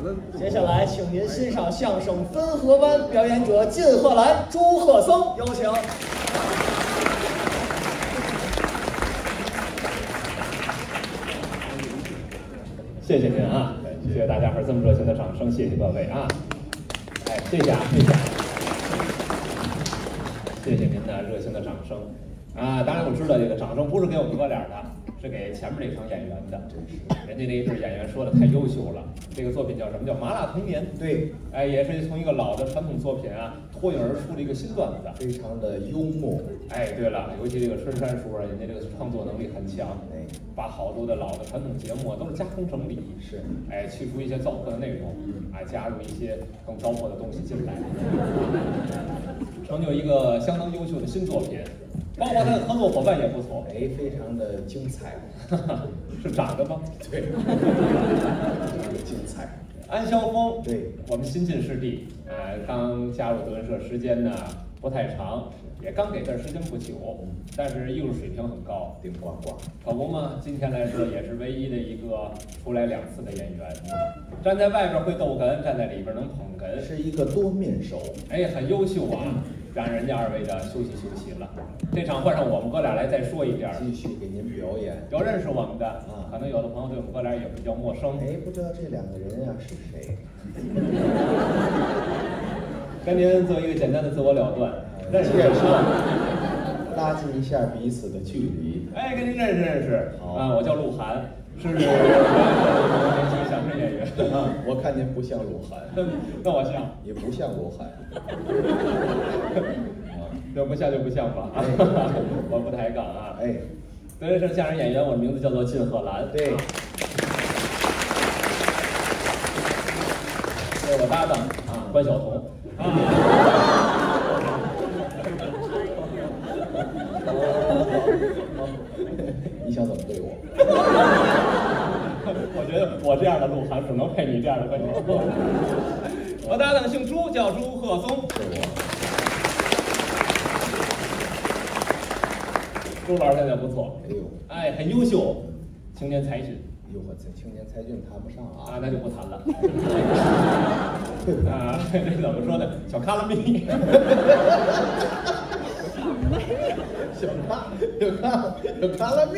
接下来，请您欣赏相声《汾河湾》，表演者靳鹤兰、朱鹤松，有请。 谢谢您啊！谢谢大家伙这么热情的掌声，谢谢各位啊！哎，谢谢啊，谢谢，谢谢您的热情的掌声啊！当然我知道这个掌声不是给我们哥俩的，是给前面这场演员的。真是，人家那一对演员说的太优秀了。这个作品叫什么？叫《麻辣童年》。对，哎，也是从一个老的传统作品啊脱颖而出的一个新段子，非常的幽默。哎，对了，尤其这个春山叔啊，人家这个创作能力很强，哎，把好多的老的传统节目都是加工整理，是，哎，去除一些糟粕的内容，哎，加入一些更糟粕的东西进来，成就一个相当优秀的新作品。包括他的合作伙伴也不错，哎，非常的精彩，是长的吗？对，精彩。安肖峰，对，我们新晋师弟，刚加入德云社时间呢不太长，也刚给这儿时间不久，但是艺术水平很高，顶呱呱。可不嘛，今天来说也是唯一的一个出来2次的演员，站在外边会逗哏，站在里边能捧哏，是一个多面手，哎，很优秀啊。让人家2位的休息了。这场换上我们哥俩来再说一遍，继续给您表演。有认识我们的啊，可能有的朋友对我们哥俩也比较陌生。哎，不知道这2个人呀是谁？跟您做一个简单的自我了断，认识认识，拉近一下彼此的距离。哎，跟您认识认识。啊，我叫鹿晗。是年轻相声演员啊，我看您不像鹿晗，那我像？也不像鹿晗，这不像就不像吧？我不抬杠啊！哎，德云社相声演员，我的名字叫做靳鹤兰。对，这是我搭档啊，关晓彤啊。你想怎么对我？我觉得我这样的鹿晗只能配你这样的关晓彤。我搭档姓朱，叫朱鹤松。是我。朱老师现在不错，哎呦，哎，很优秀，青年才俊。哟呵，这青年才俊谈不上啊，那就不谈了。啊，这怎么说呢？小卡拉米。有卡拉米，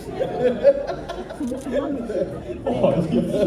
不好意思，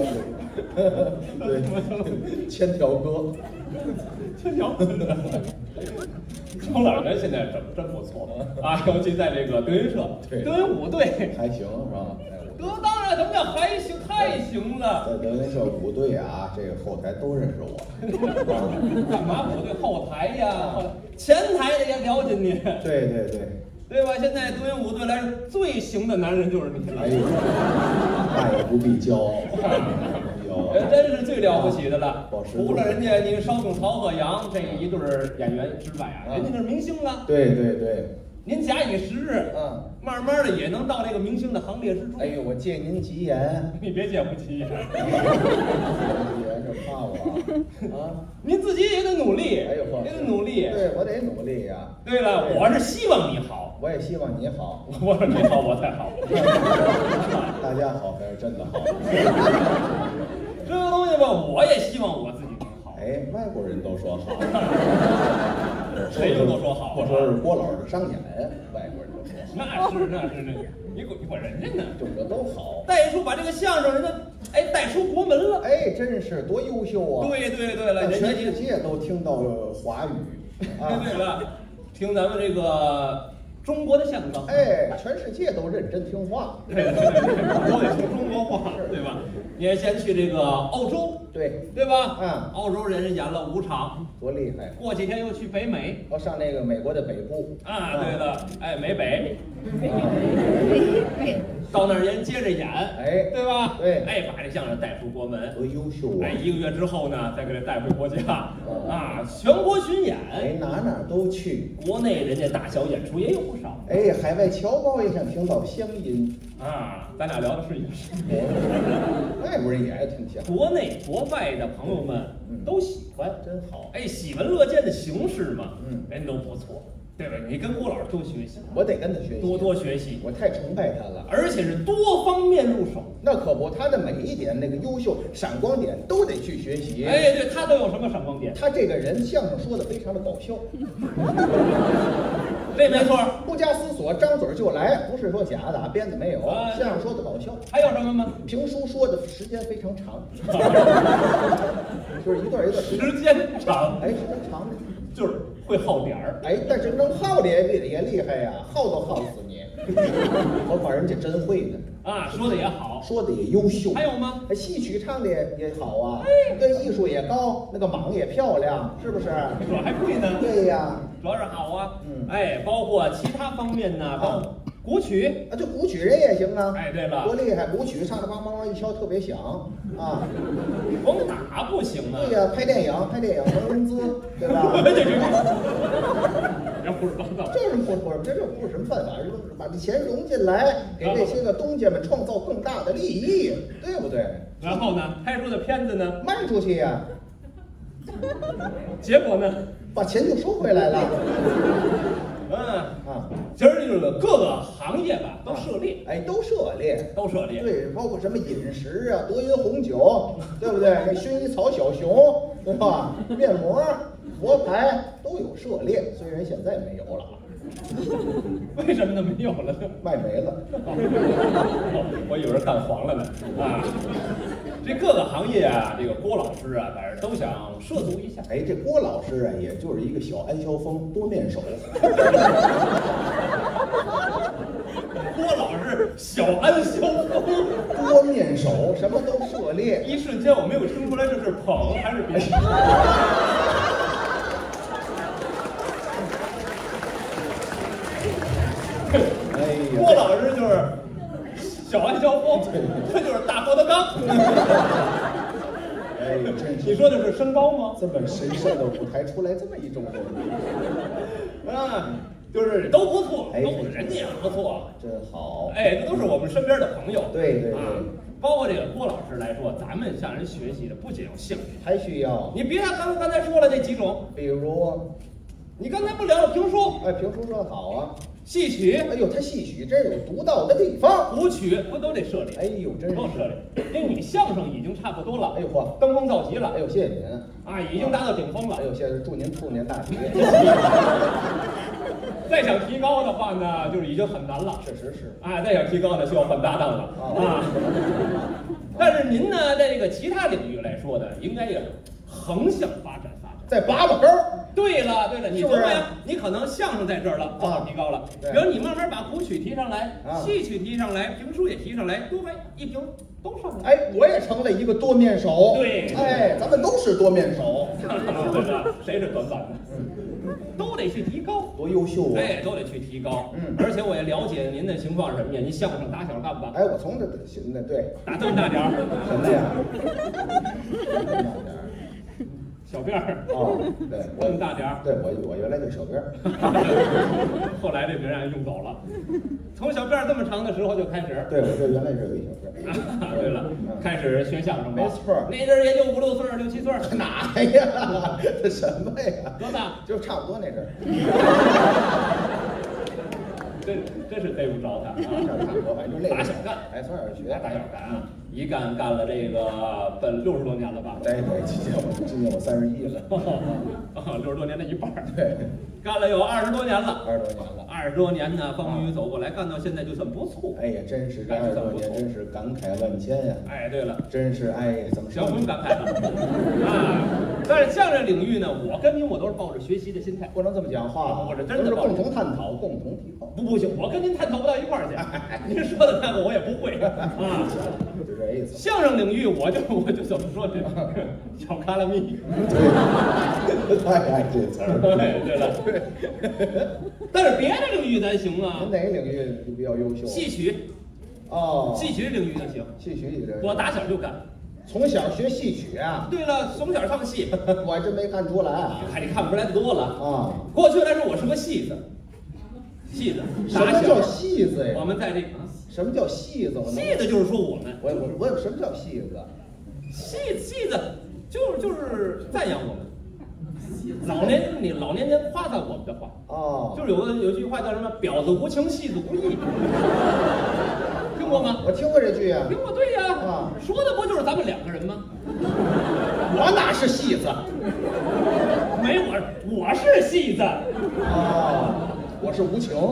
对，千条歌，千条歌。周老师现在真不错啊，尤其在这个德云社、德云舞队还行是吧？当然，什么叫还行？太行了！在德云社舞队啊，这个后台都认识我。干嘛舞队后台呀？前台的也了解你。对对对，对吧？现在德云舞队来最行的男人就是你了。哎呦，那也不必骄傲。真是最了不起的了。除了人家你烧饼、曹鹤阳这一对演员之外啊，人家那是明星啊。对对对。您假以时日，慢慢的也能到这个明星的行列之中。哎呦，我借您吉言，你别借我吉言，吉言是怕我啊！您自己也得努力，哎呦，也得努力。对，我得努力呀。对了，我是希望你好，我也希望你好。我说你好，我才好。大家好才是真的好。这个东西吧，我也希望我自己能好。哎，外国人都说好。谁都说好，我说是郭老师的商演，外国人都说好。那是，你管人家呢，这都好。带出把这个相声人家带出国门了，哎，真是多优秀啊！对了，全世界都听到了华语。对了，听咱们这个中国的相声，哎，全世界都认真听话，都得说中国话，对吧？你也先去这个澳洲，对吧？澳洲人家演了5场，多厉害！过几天又去北美，上那个美国的北部啊，对了，哎，美北，到那儿人接着演，哎，对吧？对，哎，把这相声带出国门，多优秀啊！哎，1个月之后呢，再给他带回国家，啊，全国巡演，哎，哪都去，国内人家大小演出也有不少，哎，海外侨胞也想听到乡音啊，咱俩聊的是一个事，外国人也爱听相声，国内国外的朋友们都喜欢，真好，哎，喜闻乐见的形式嘛，人都不错。 对吧？你跟郭老师多学习， 我得跟他学习， 多学习。 我太崇拜他了， 而且是多方面入手。 那可不，他的每一点那个优秀闪光点都得去学习。 哎，对，他都有什么闪光点？ 他这个人相声说的非常的搞笑， 这没错， 不加思索，张嘴就来，不是说假的，编的没有。相声说的搞笑， 还有什么吗？ 评书说的时间非常长，就是一段时间长， 哎，时间长， 就是会耗点儿， 哎，但是能耗的也厉害呀，耗都耗死你，何况人家真会呢。 啊，说的也好， 说的也优秀。 还有吗？ 戏曲唱的也好啊，跟艺术也高，那个蟒也漂亮，是不是？ 主要还会呢。 对呀， 主要是好啊。哎，包括其他方面呢，包括古曲啊，就古曲人也行啊。 哎，对了， 多厉害！古曲唱的梆梆梆一敲特别响啊。 光打不行啊。 对呀，拍电影能融资，对吧？ 要胡说八道， 这是不是什么办法？就是把这钱融进来，给这些个东家们创造更大的利益，对不对？ 然后呢，拍出的片子呢， 卖出去呀。 结果呢， 把钱就收回来了。 其实这个各个行业吧都涉猎， 哎，都涉猎。对，包括什么饮食啊，德云红酒，对不对？那薰衣草小熊，对吧？面膜、佛牌都有涉猎，虽然现在没有了。 为什么呢？没有了呢？ 卖没了。 我以为是干黄了呢啊！这各个行业啊，这个郭老师啊，反正都想涉足一下。 哎，这郭老师啊，也就是一个小安肖峰，多面手。 郭老师小安肖峰， 多面手，什么都涉猎。 一瞬间我没有听出来这是捧还是别的。郭老师就是小安肖峰，这就是大郭德纲。 哎，真是！ 你说的是身高吗？ 这么神圣的舞台出来这么一种人， 就是都不错，人家也不错， 真好。 哎，这都是我们身边的朋友。 对， 包括这个郭老师来说，咱们向人学习的不仅有兴趣， 还需要。 你别看刚才说了这几种， 比如， 你刚才不聊了评书？ 哎，评书说的好啊。 戏曲， 哎呦，他戏曲真有独到的地方。 古曲不都得涉猎？ 哎呦，真是涉猎。因为你相声已经差不多了， 哎呦嚯， 登峰造极了。 哎呦，谢谢您啊，已经达到顶峰了。 哎呦，谢谢，祝您兔年大吉。 再想提高的话呢，就是已经很难了。 确实是。 哎，再想提高呢，需要换搭档了啊。但是您呢，在这个其他领域来说呢，应该也横向发展。 再拔拔高。 对了，你琢磨呀，你可能相声在这儿了，造诣提高了。比如你慢慢把古曲提上来，戏曲提上来，评书也提上来，多来一评都上来。 哎，我也成了一个多面手。 对， 哎，咱们都是多面手。 谁是短板的？都得去提高。 多优秀啊！ 哎，都得去提高。而且我也了解您的情况是什么呀？您相声打小干吧？ 哎，我从这对打这么大点儿。 什么呀？ 小辫儿对， 这么大点儿。 对，我原来就小辫儿， 后来这名让人用走了。从小辫儿这么长的时候就开始。 对，我这原来是有一小辫儿。 对了，开始学相声吧。 没错， 那阵儿也就5、6岁、6、7岁。 哪呀？这什么呀？ 多大？ 就差不多那阵儿。 真是逮不着他啊！ 差不多，反正就打小干， 哎，从小学打小干啊，一干了这个奔60多年了吧？ 对，今年我31了 ，60多年的一半。 对， 干了有20多年了 ，20 多年呢，风雨走过来，干到现在就算不错。 哎呀，真是这20多年，真是感慨万千呀！ 哎，对了， 真是哎，怎么说？ 行，不用感慨了啊！但是相声领域呢，我跟您都是抱着学习的心态， 不能这么讲话， 我是真的是共同探讨，共同提高。 不行，我跟您探讨不到一块儿去。您说的那个我也不会啊， 就这意思。 相声领域我就怎么说呢？小卡拉米。 对，太爱这词儿。 对了。但是别的领域咱行啊。 您哪个领域比较优秀？ 戏曲。戏曲领域咱行。 戏曲里我打小就干。 从小学戏曲啊？ 对了，从小唱戏。 我还真没看出来啊。 你看不出来的多了啊。 过去来说，我是个戏子。戏子。 什么叫戏子呀？ 我们在这。 什么叫戏子？ 戏子就是说我们。 我有什么叫戏子？ 戏子就是赞扬我们。 老年间夸赞我们的话哦， 就是有句话叫什么“婊子无情，戏子无义”，听过吗？ 我听过这句呀。 听过，对呀。 啊， 说的不就是咱们2个人吗？ 我哪是戏子？ 没我是戏子。 哦，我是无情。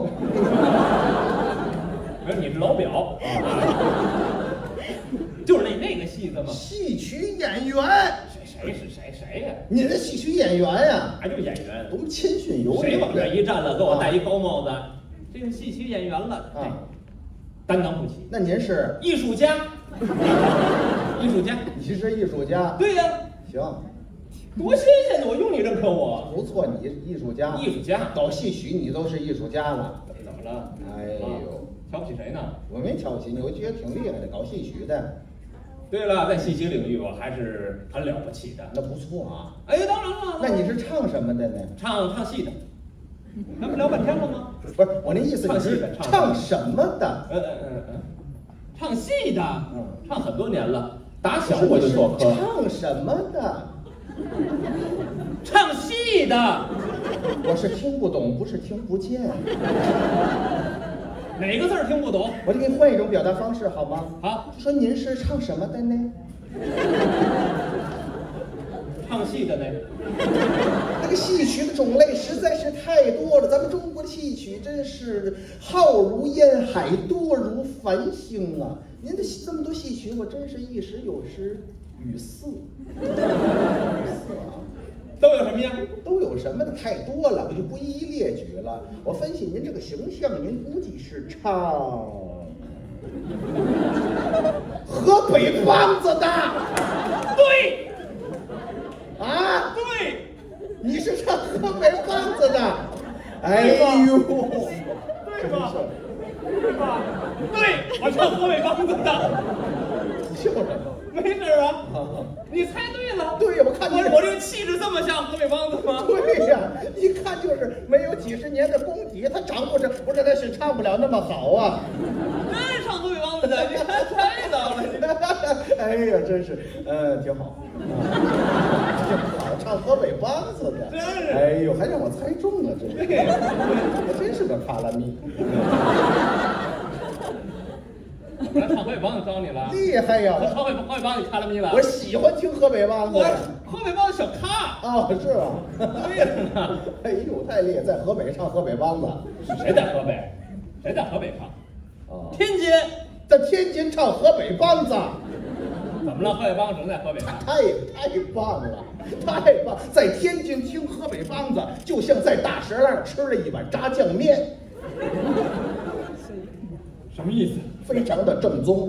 没有，你是老表啊。就是那个戏子嘛。 戏曲演员。 谁呀？ 您是戏曲演员呀？ 还就是演员， 多么谦逊有礼。 谁往这一站了，给我戴一高帽子，这个戏曲演员了啊，担当不起。 那您是艺术家？艺术家？ 你是艺术家？ 对呀。 行， 多新鲜的，我用你认可我。 不错，你艺术家。 艺术家搞戏曲，你都是艺术家了。 怎么了？ 哎呦， 瞧不起谁呢？ 我没瞧不起你，我觉得挺厉害的，搞戏曲的。 对了，在戏曲领域我还是很了不起的。 那不错啊。 哎，当然了。 那你是唱什么的呢？ 唱戏的。咱们聊半天了吗？ 不是，我那意思，你是唱什么的？ 唱戏的。唱很多年了，打小我就做科。 唱什么的？ 唱戏的。 我是听不懂，不是听不见。 哪个字儿听不懂？ 我就给你换一种表达方式好吗？ 好， 说您是唱什么的呢？ 唱戏的呢？ 那个戏曲的种类实在是太多了，咱们中国的戏曲真是浩如烟海，多如繁星啊！您的这么多戏曲，我真是一时有时语塞。 都有什么呀？ 都有什么的太多了，我就不一一列举了。我分析您这个形象，您估计是唱河北梆子的。 对。 啊？ 对。 你是唱河北梆子的？哎呦， 对吧？对吧？对，我唱河北梆子的。 笑什么？ 没事啊，你猜对了。 对呀，我看我这个气质这么像河北梆子吗？ 对呀，一看就是没有几十年的功底，他掌握着，不是他是唱不了那么好啊。 真是唱河北梆子的，你看太早了。 哎呀，真是，挺好，挺好，唱河北梆子的。 真是。 哎呦，还让我猜中了，这我真是个卡拉咪。 我唱河北梆子招你了， 厉害呀！ 我唱河北梆子卡拉咪了。 我喜欢听河北梆子。 我河北梆子小咖。 哦，是吧？ 对了。 哎呦，太厉害，在河北唱河北梆子。 谁在河北？谁在河北唱？ 哦， 天津。 在天津唱河北梆子。 怎么了？河北梆子只能在河北唱？ 太棒了，太棒！在天津听河北梆子，就像在大石栏吃了一碗炸酱面。 什么意思？ 非常的正宗。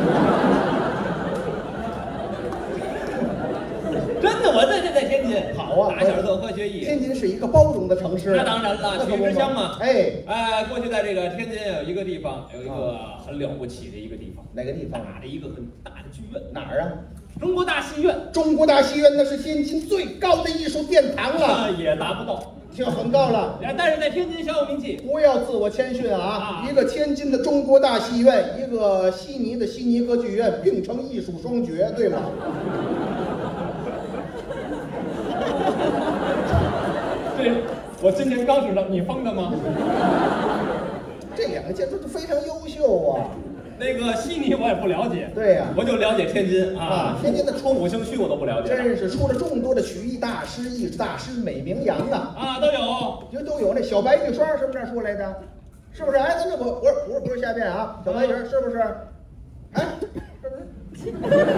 真的，我在天津。 好啊， 打小做科学艺。 天津是一个包容的城市。 那当然了，曲艺之乡嘛。 哎， 过去在这个天津有一个地方，有一个很了不起的一个地方。 哪个地方？ 大的一个很大的剧院。 哪儿啊？ 中国大戏院。 中国大戏院那是天津最高的艺术殿堂了。 也达不到。 挺很高了， 但是在天津小有名气。 不要自我谦逊啊！一个天津的中国大戏院，一个悉尼的悉尼歌剧院，并称艺术双绝，对吗？ 对，我今年刚知道，你封的吗？ 这两个建筑都非常优秀啊。 那个悉尼我也不了解， 对呀， 我就了解天津啊。 天津的 5星区我都不了解， 真是出了众多的曲艺大师、艺术大师，美名扬啊！ 啊，都有， 都有。那小白玉霜是不是这儿出来的？是不是？哎，咱这不是瞎编啊，小白鱼是不是？哎，是不是？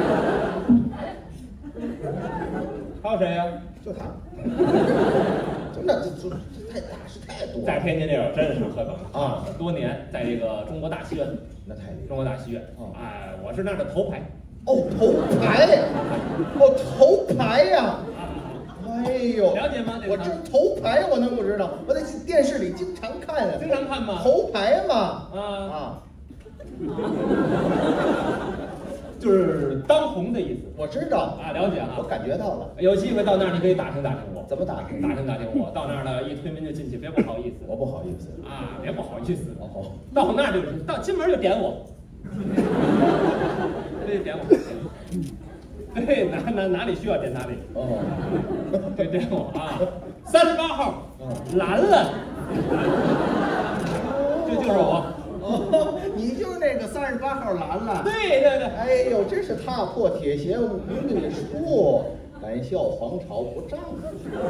还有谁呀？ 就他。那这太大师太多了。 在天津这边真是可能啊，多年在这个中国大戏院， 那太厉害。 中国大戏院，哎，我是那儿的头牌。 哦，头牌呀！哦，头牌呀！哎呦， 了解吗？ 我这头牌我能不知道？我在电视里经常看啊。 经常看吗？ 头牌嘛。 就是当红的意思。 我知道啊，了解啊， 我感觉到了。 有机会到那儿，你可以打听打听我。 怎么打听？ 打听我。到那儿呢，一推门就进去，别不好意思。 我不好意思啊，别不好意思。 哦， 到那儿就是到进门就点我，对，点我。对，哪里需要点哪里。 哦， 对，点我啊。 38号，兰兰，这就是我。 哦，你就是那个38号兰兰。 对。 哎呦，真是踏破铁鞋无觅处，敢笑黄巢不丈夫。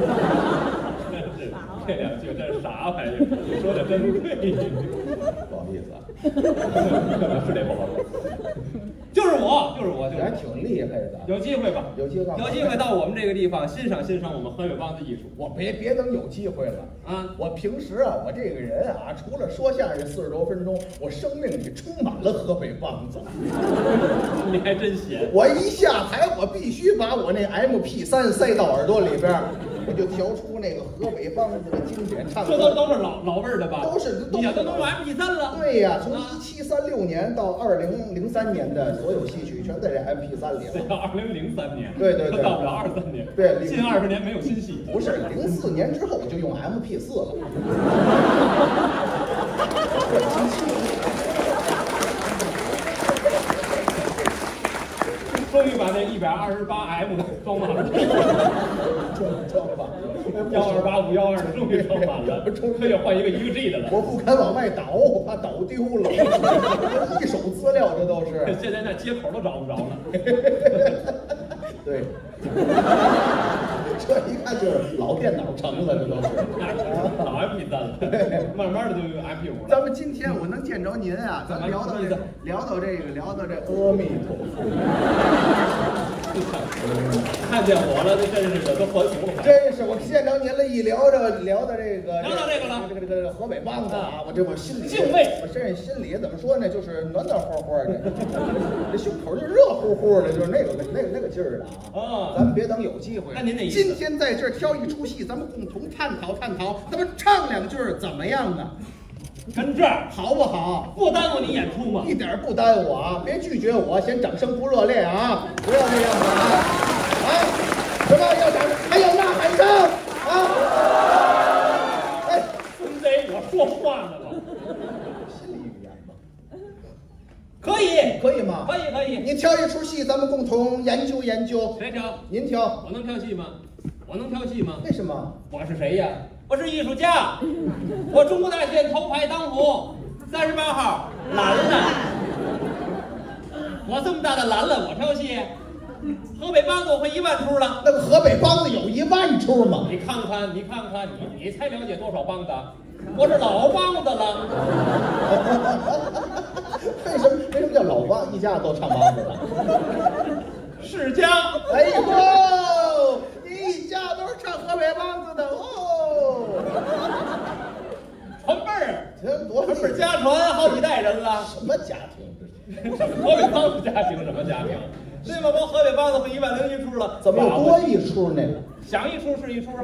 这两句这是啥玩意儿？你说的真对。 不好意思啊， 是这不好意思。就是我。 还挺厉害的。 有机会吧？ 有机会到我们这个地方欣赏我们河北梆子艺术。 我别等有机会了啊！ 我平时啊，我这个人啊，除了说相声40多分钟，我生命里充满了河北梆子。 你还真闲！ 我一下台，我必须把我那 MP3塞到耳朵里边，我就调出那个河北梆子的经典唱歌。 这都是老味儿的吧？ 都是你都能用 MP3了。 对呀，从1736年到2003年的所有戏曲全在这 MP3里了。 到2003年。 对， 到不了23年。 对， 近20年没有新戏。 不是，04年之后就用 MP4了。 终于把那128M 装满了， 装满了 ，128、512的终于装满了，可以换一个1G 的了。 我不敢往外倒，我怕倒丢了。一手资料这都是。 现在那接口都找不着了。 对，这一看就是老电脑成了，这都是。 老 MP3 了，慢慢的就用 MP5 了。 咱们今天我能见着您啊，咱聊到这阿弥陀佛。 看见我了，这真是的，都还俗了。 真是，我见着您了，一聊到这个了， 河北梆子啊，我心里敬畏， 我这心里怎么说呢？就是暖暖和和的，这胸口就热乎乎的，就是那个劲儿的啊。咱们别等有机会。 那您的意思？ 今天在这儿挑一出戏，咱们共同探讨，咱们唱2句怎么样呢？ 跟这儿好不好？ 不耽误你演出吗？ 一点不耽误啊！别拒绝我，嫌掌声不热烈啊！不要这样子啊！啊，什么要掌声？还有呐喊声啊！哎， 孙子，我说话呢吗？ 心理语言吧。 可以吗？ 可以。 你挑一出戏，咱们共同研究研究。 谁挑？ 您挑。 我能挑戏吗？我能挑戏吗？ 为什么？ 我是谁呀？我是艺术家，我中国大县头牌当红38号兰兰。我这么大的兰兰，我挑戏，河北梆子我会1万出了。 那个河北梆子有1万出吗？ 你看看，你才了解多少梆子？我是老梆子了。 为什么叫老梆？一家都唱梆子的。 世家。 哎呦，你一家都是唱河北梆子的哦。 传辈儿，传辈儿家传好几代人了。 什么家庭？ 河北梆子家庭什么家庭？对吗？光河北梆子会101出了， 怎么有多一出呢？ 想一出是一出啊。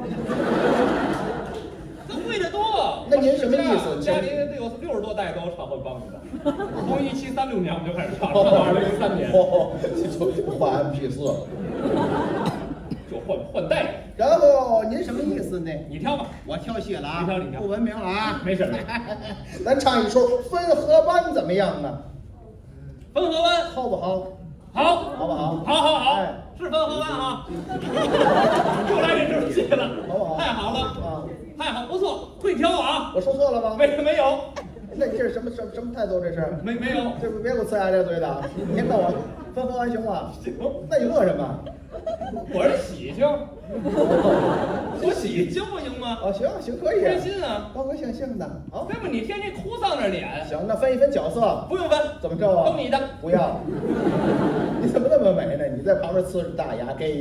他会的多。 那您什么意思？ 家里得有60多代都有唱河北梆子的，从1736年我们就开始唱，唱到2003年， 就换 MP4了， 就换代。 然后您什么意思呢？ 你挑吧， 我挑戏了啊， 你挑， 不文明了啊， 没事。 咱唱一出《分河湾》怎么样呢？ 分河湾好不好？ 好不好？ 好， 哎， 是分河湾啊！又来这出戏了， 好不好？ 太好了啊！太好，不错，会挑啊！ 我说错了吗？ 没有。 那你这是什么态度？这是没有， 这别给我呲牙咧嘴的！您看我分河湾行吗？ 行。 那你乐什么？ 我是喜庆，我喜庆不行吗？ 行，可以。 开心啊， 高高兴兴的。好， 要不你天天哭丧着脸。 行，那分一分角色。 不用分， 怎么着啊？ 都你的。 不要。你怎么那么美呢？你在旁边呲着大牙，给。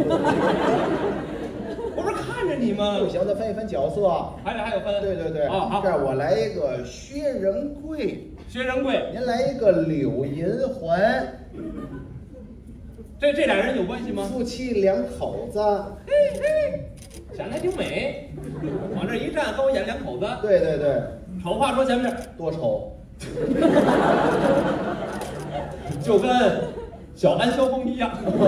我不是看着你吗？ 不行，再分一分角色。 还有分。 对。 啊，好。 这样我来一个薛仁贵。您来一个柳银环。 这俩人有关系吗？ 夫妻2口子。 嘿，想的还挺美。往这一站，跟我演2口子。 对。 丑话说前面。 多丑。 就跟小安萧峰一样。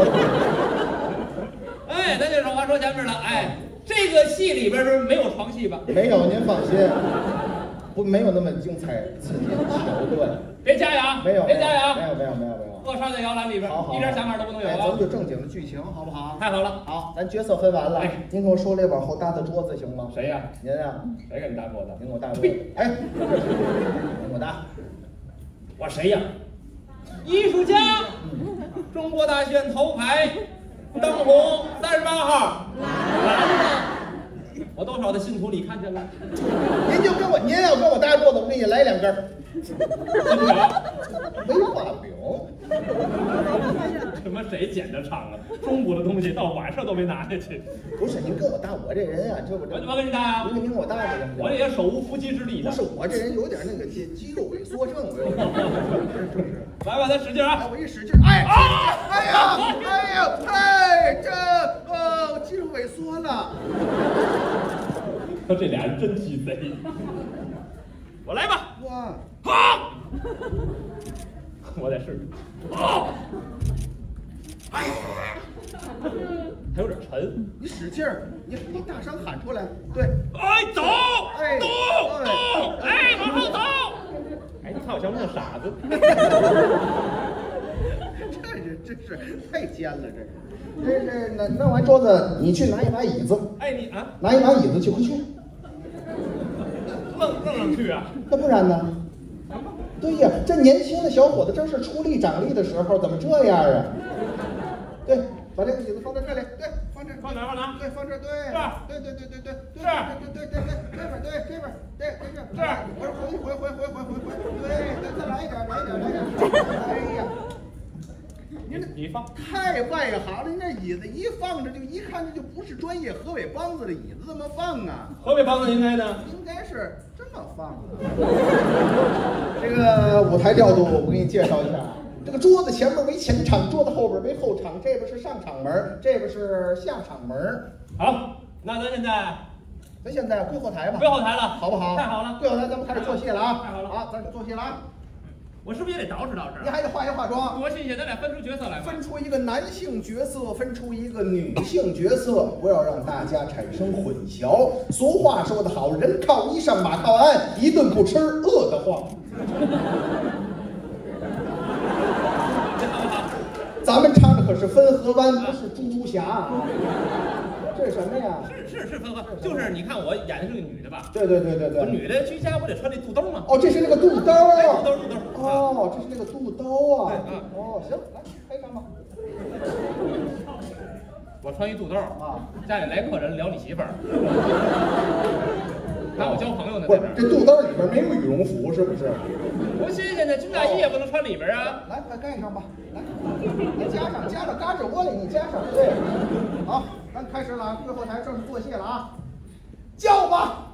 哎，咱这丑话说前面了。哎，这个戏里边是没有床戏吧？ 没有，您放心，没有那么精彩刺激的桥段。 别加牙， 没有， 别加牙。 没有。 扼杀在摇篮里边， 好， 一点想法都不能有啊！ 咱们就正经的剧情，好不好？ 太好了， 好，咱角色分完了。您给我说这往后搭的桌子行吗？ 谁呀？ 您呀？ 谁给你搭桌子？ 您给我搭桌子。哎，您给我搭。 我谁呀？艺术家，中国大选头牌，灯红38号。我多少的信徒你看见了？ 您要跟我搭桌子，我给你来2根。 金条， 没画饼。 什么谁捡的场啊？中午的东西到晚上都没拿下去。 不是您跟我搭，我这人啊，这不我跟你搭呀？ 您跟我搭的， 我也手无缚鸡之力的。 不是我这人有点那个肌肉萎缩症，我有点。是。 来吧，咱使劲啊！ 我一使劲，哎呀，这肌肉萎缩了。 这俩人真鸡贼。我来吧。 哇！ 好，我得试试。好，哎，还有点沉。 你使劲儿，你大声喊出来。对。 哎，走！ 哎， 动！哎，往后走！哎，你看我像不像傻子？ 这真是太尖了，这弄完桌子，你去拿一把椅子。 哎，你啊， 拿一把椅子去，快去。 愣去啊？ 那不然呢？对呀，这年轻的小伙子正是出力长力的时候，怎么这样啊？对，把这个椅子放在这里，对，放这， 放哪？放哪？ 对，放这，对，对， 是， 这边，对，这边，我说回，对，再来一点，哎呀， 你放， 太外行了，那椅子一放着就一看这就不是专业河北梆子的椅子，怎么放啊？ 河北梆子应该呢？ 应该是这么放的。这个舞台调度我给你介绍一下，这个桌子前面为前场，桌子后边为后场，这边是上场门，这边是下场门。 好，那咱现在归后台吧。 归后台了， 好不好？ 太好了， 归后台咱们开始做戏了啊！ 太好了， 好，咱做戏了啊！ 我是不是也得捯饬？ 你还得化妆。 多新鲜，咱俩分出角色来吧。 分出一个男性角色，分出一个女性角色，不要让大家产生混淆。俗话说得好，人靠衣裳，马靠鞍，一顿不吃饿得慌。咱们唱的可是汾河湾，不是猪猪侠。这是什么呀？ 是汾河，就是你看我演的是个女的吧？ 对。 我女的居家不得穿这肚兜吗？ 哦，这是那个肚兜啊！ 肚兜。 哦，这是那个肚兜啊！哦，行，来开场吧。 我穿一肚兜啊， 家里来客人聊你媳妇儿，还我交朋友呢。 不是，这肚兜里边没有羽绒服是不是？ 不新鲜的军大衣也不能穿里边啊。 来，快盖上吧，来，你加上嘎吱窝里，你加上。对，好，咱开始了啊，归后台正式做戏了啊，叫吧，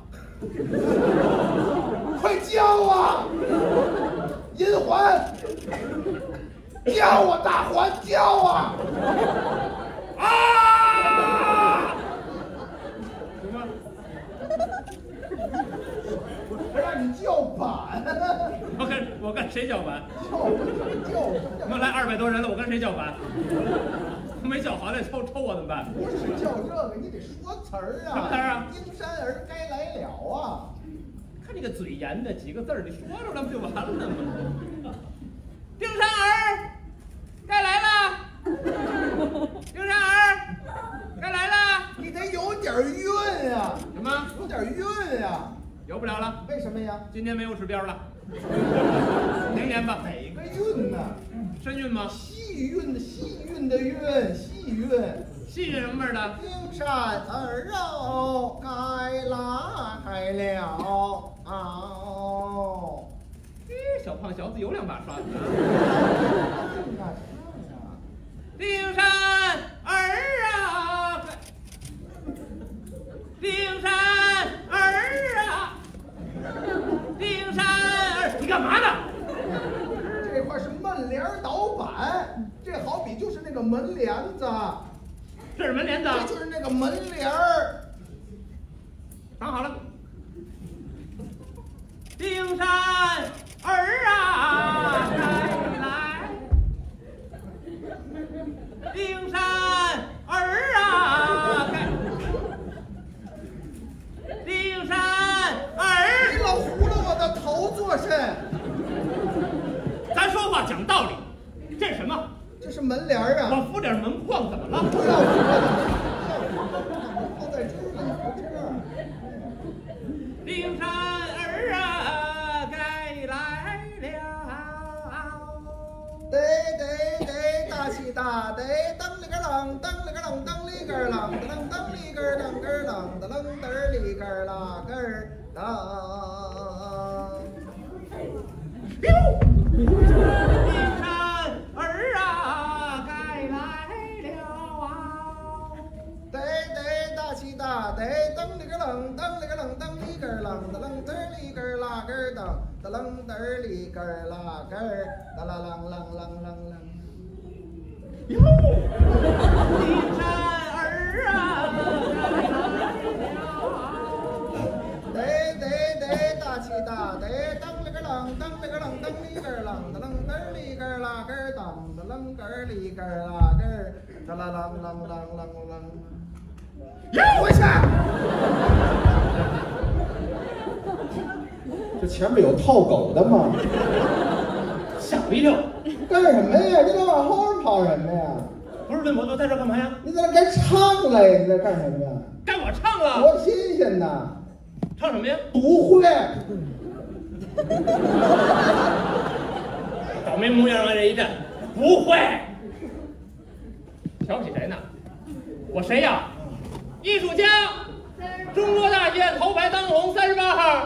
快叫啊，银环，叫啊，大环，叫啊，啊！什么？我让你叫板。 我跟谁叫板？ 叫！ 我来200多人了，我跟谁叫板？没叫好再抽我怎么办？ 不是叫这个，你得说词儿啊。 什么词儿啊？ 丁山儿该来了啊！ 看这个嘴严的，几个字儿你说出来不就完了吗？丁山儿该来了，丁山儿该来了。 你得有点韵啊！ 什么？ 有点韵啊！ 有不了了。 为什么呀？ 今年没有指标了，明年吧。 哪个韵呢？ 深韵吗？ 细韵的韵，细韵。 细韵什么味儿的？ 丁山儿该来了啊！ 小胖小子有2把刷子。丁山儿啊，丁山儿啊，丁山儿，你干嘛呢？ 这块是门帘倒板，这好比就是那个门帘子。 这是门帘子， 这就是那个门帘儿。 躺好了。丁山儿啊，来，丁山儿啊，丁山儿， 你老糊了我的头做甚？ 咱说话讲道理，这是什么？ 噔噔里根噔根噔噔噔噔里根啦根噔。 哟，山儿啊，该来了啊！ 得大起大得，噔里个楞噔里个楞噔里根楞噔楞噔里根啦根噔噔楞噔里根啦根噔啦啷啷啷啷啷。 哟，山儿啊， 得大起大得，噔里个楞噔里个楞噔里根楞噔楞噔里根啦根噔噔楞根里根啦根噔啦啷啷啷啷啷。又回去！这前面有套狗的吗？ 吓我一跳！ 干什么呀？你老往后边跑什么呀？ 不是，我在这干嘛呀？ 你在这该唱了呀！你在干什么呀？ 该我唱了。 多新鲜呐！ 唱什么呀？ 不会。 倒霉模样往这一站，不会。瞧不起谁呢？我谁呀？艺术家，中国大学头牌当红38号。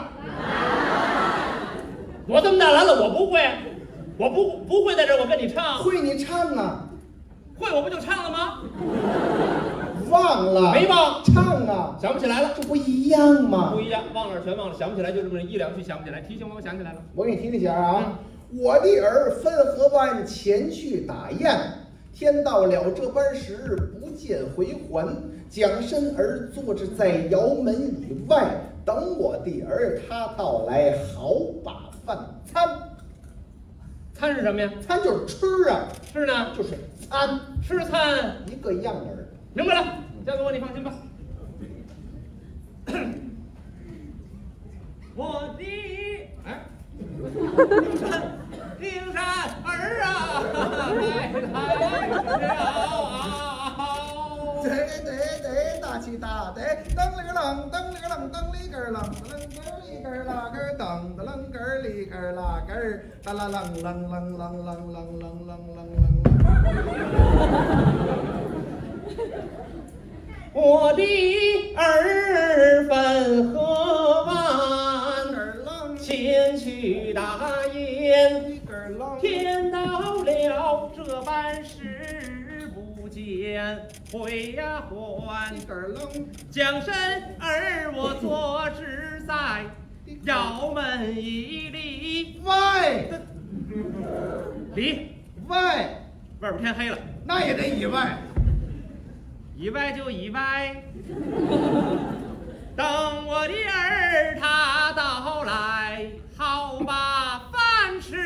我这么大来了，我不会，我不会在这儿我跟你唱。 会你唱啊？ 会我不就唱了吗？ 忘了？ 没忘。 唱啊？ 想不起来了。 这不一样吗？ 不一样，忘了全忘了，想不起来就这么一两句想不起来。提醒我想起来了。 我给你提提醒啊，我的儿汾河湾前去打雁。天到了这般时，不见回还。将身儿坐着在窑门以外，等我的儿他到来，好把饭餐。 餐是什么呀？ 餐就是吃啊。 吃呢？ 就是餐。 吃餐一个样儿。 明白了，交给我，你放心吧。我的灵山儿啊，来了！ 得大起大得，噔里个楞噔里个楞噔里根楞噔里根啦根噔噔根里根啦根哒啦楞楞楞楞楞楞楞楞楞。 我的儿汾河湾前去打雁，天到了这般时不见回呀还，将身儿我坐置在窑门一里外， 里外边天黑了， 那也得以外。 以外就以外，等我的儿他到来，好把饭吃。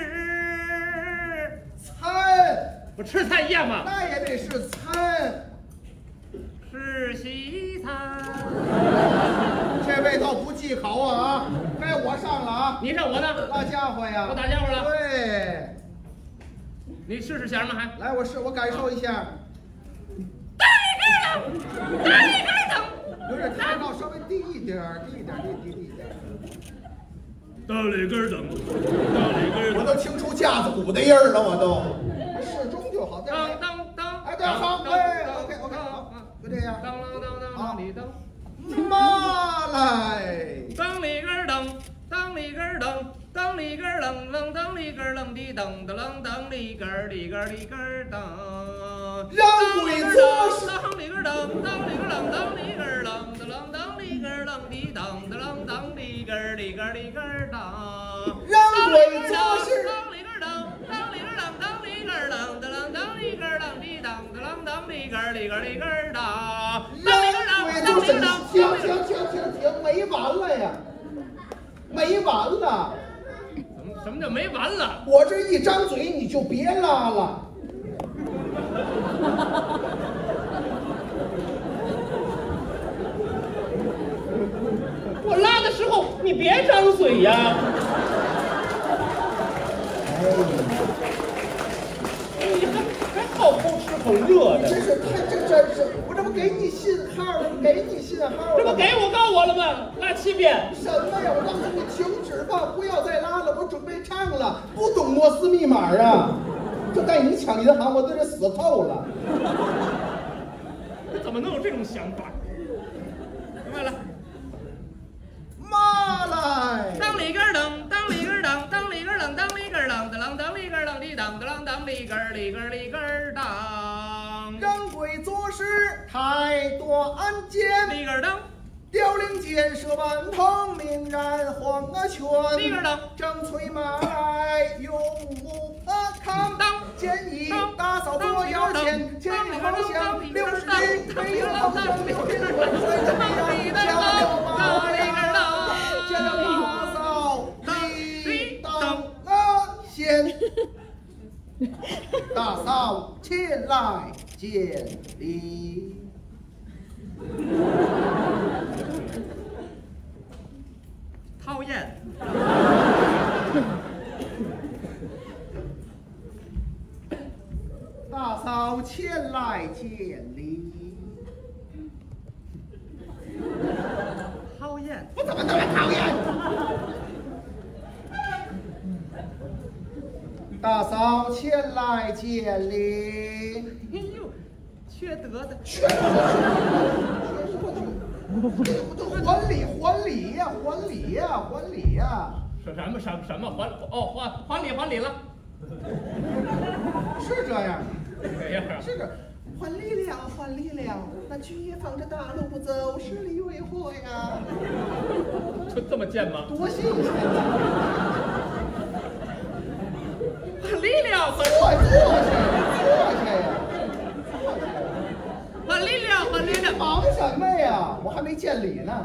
餐， 不吃菜一样吗？ 那也得是餐， 是西餐。 这味道不忌口啊！该我上了啊！ 你上我呢？ 大家伙呀！ 我打家伙了。 对， 你试试弦吗？还来，我感受一下。 哪里根等？ 有点太高，稍微低一点，低一点。 哪里根等？哪里根？ 我都听出架子鼓的音儿了，我都。适中就好。 当， 哎，对，好，哎 ，OK，好，就这样。 当里当。 妈来！ 当里根等，当里根等，当里根楞楞，当里根楞的噔的楞，当里根里根里根等。 让鬼作势。 当里根等，当里根楞，当里根楞的楞，当里根楞的噔的楞，当里根里根里根等。 让鬼作势。 当里根等，当里根楞，当里根楞的楞，当里根楞的噔的楞，当里根里根里根等。 让鬼作势。停，没完了呀！没完了！ 什么叫没完了？ 我这一张嘴你就别拉了。 我拉的时候你别张嘴呀！你还好偷吃好热的。 真是，我这不给你信号了？ 这不给我告我了吗？拉7遍。 什么呀？我告诉你停止吧，不要再拉了，我准备唱了。不懂摩斯密码啊？这带你抢银行，我在这死透了。 怎怎么能有这种想法？明白了。 马来， 当里根当，当里根当，当里根当，当里根当，当当里根当，里当当当里根里根里根当。 人贵做事太多案件， 里根当。 凋零建设万蓬，明然黄啊泉。 里根当。 正催马来，永无抗。建议打扫左腰前，前有方向，60里没有方向，6天滚水的米呀，加油马来当，见了打扫里当先，打扫前来见礼。 讨厌。 大嫂前来见礼。 讨厌。 我怎么那么讨厌？大嫂前来见礼。 哎呦，缺德的。 缺德！还礼还礼呀，还礼呀，还礼呀！ 什么还礼了？ 是这样。 这样啊？ 是这，还礼了，还礼了。那举放着大路不走，十里为何呀？ 就这么贱吗？ 多新鲜！ 还礼了， 坐下呀！ 还礼了。 忙什么呀？我还没见礼呢。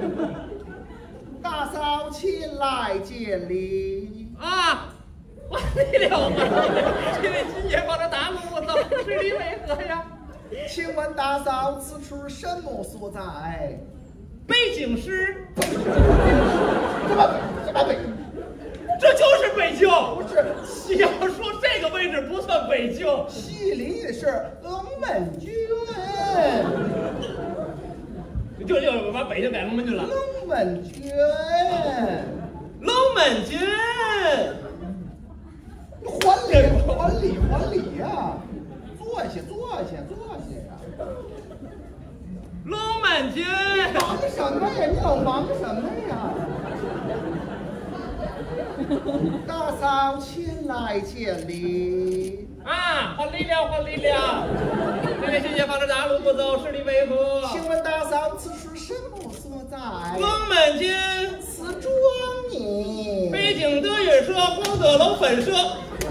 大嫂前来见礼啊！还礼了。这位今夜放着大路不走，十里为何呀？ 请问大嫂，此处什么所在？ 北京市。 什么北？ 这就是北京。 不是， 你要说这个位置不算北京， 西里的是龙门郡。 就把北京改龙门郡了。 龙门郡。还礼呀！坐下呀！ 龙门郡。 忙什么呀？你老忙什么呀？大嫂前来见礼啊！还礼了。这位今夜放着大路不走，十里为何？ 请问大嫂，此处什么所在？ 龙门郡。 此庄你。 北京德运社光德楼分社。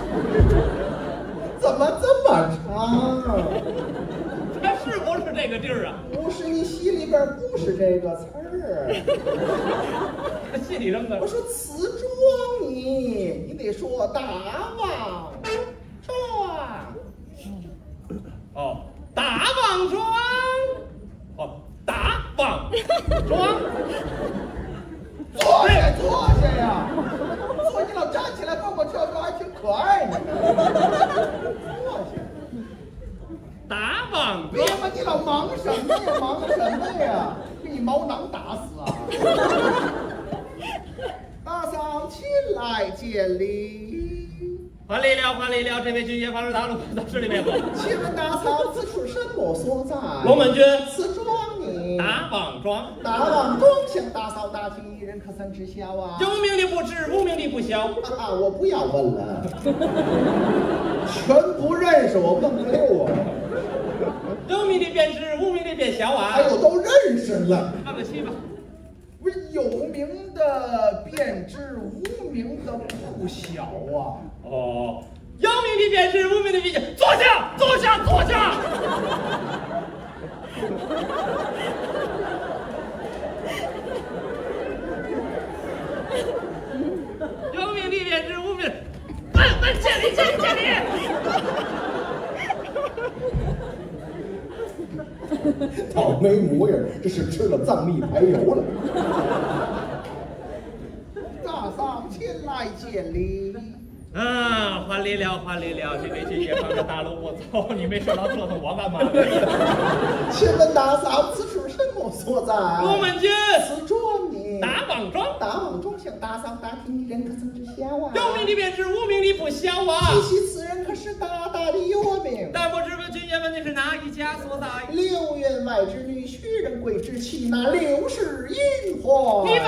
怎么这么长？ 这是不是这个地儿啊？ 不是，你戏里边不是这个词儿。 戏里扔的。 我说此庄你得说大王庄。 哦，大王庄。哦，大王庄。 坐下呀！你老站起来蹦蹦跳跳，还挺可爱呢。坐下。 大王庄。 别嘛，你老忙什么呀？给你毛囊打死啊！大嫂前来见礼。 还礼了，这位君爷放着大路到十里为何？ 请问大嫂，此处什么所在？ 龙门郡。 此庄你。 大王庄。 大王庄向大嫂打听，一人可曾知晓啊？ 有名的不知，无名的不晓。 我不要问了，全不认识，我问不溜啊。 有名的便知，无名的便晓啊。 哎呦，都认识了。 看得起吧。 不是有名的便知，无名的不晓啊。 哦，有名的便知，无名的便晓。坐下。有名的便知，无名。见礼。 倒霉模样，这是吃了藏秘排油了。大嫂前来见礼。 啊，还礼了。这位君爷放着大路不走，你没事老折腾我干嘛？ 请问大嫂，此处什么所在？ 龙门郡。 此庄你。 大王王庄。 大王庄向大丧大庭，人可曾知晓啊？ 有名的便知，无名的不晓啊。 提起此人可是大大的有名。 但不知问君言问的是哪一家所在？ 刘员外之女，薛仁贵之妻，那60银花。 你